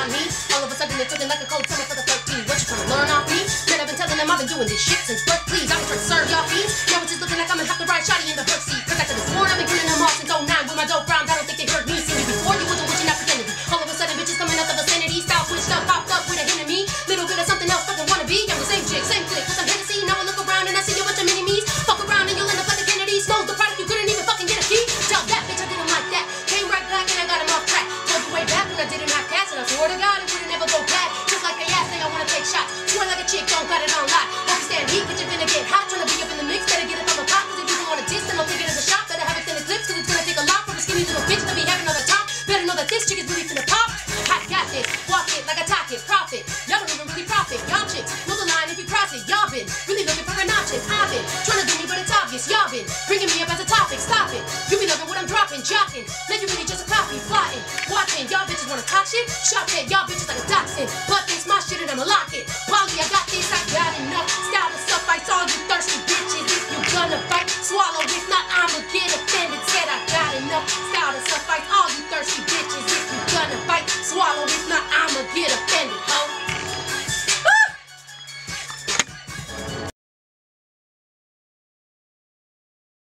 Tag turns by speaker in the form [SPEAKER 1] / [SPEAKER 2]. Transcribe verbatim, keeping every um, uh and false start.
[SPEAKER 1] on me. All of a sudden it's looking like a cold summer for the thirteen. What you trying to learn off me? Man, I've been telling them I've been doing this shit since birth, please. I've been trying to serve y'all fiends. Now it's just looking like I'm gonna have to ride shotty in the hurt seat. Cause after this morning I've been killing them all since oh nine with my dope round. I don't think they heard me. See me before you was a witch and not pretending. All of a sudden bitches coming out the vicinity. Style switched up, popped up with a hint of me. Little bit of something else, fucking wanna be. I'm the same chick, same click, with some Hennessy. Now I look around and I see a bunch of mini-me's. Fuck around and you'll end up like the Kennedys. Snows the product, you couldn't even fucking get a key. Tell that bitch I didn't like that. Came right back and I got him off track. Told you way back when I didn't have cash and I swear to God it wouldn't ever go back. Just like they asked, they don't wanna take shots. Swear like a chick, don't got it on lock. Hope you stand heat, cause you're finna get hot. Tryna be up in the mix, better get it from the pot. Cause if you don't wanna diss, then I'll take it as a shot. Better have it in the clips, cause it's gonna take a lot for the skinny little bitch to be having on the top. Better know that this chick is really finna pop. I got this, walk it like I talk it, profit. Y'all don't even really profit, y'all chicks. Know the line if you cross it, y'all been really looking for an option. I've been trying to do me, but it's obvious. Y'all been bringing me up as a topic, stop it. You be loving what I'm dropping, jocking. Now you really just a copy, plotting, watching. Y'all bitches wanna talk shit? Shot head, y'all bitches like a dachshund. But this my shit and I'ma lock it. Polly, I got this, I got enough. Style to suffice all you thirsty bitches. If you gonna fight, swallow. If not, I'ma get offended. Said I got enough. Style to suffice all you thirsty bitches. If you gonna fight, swallow. If not,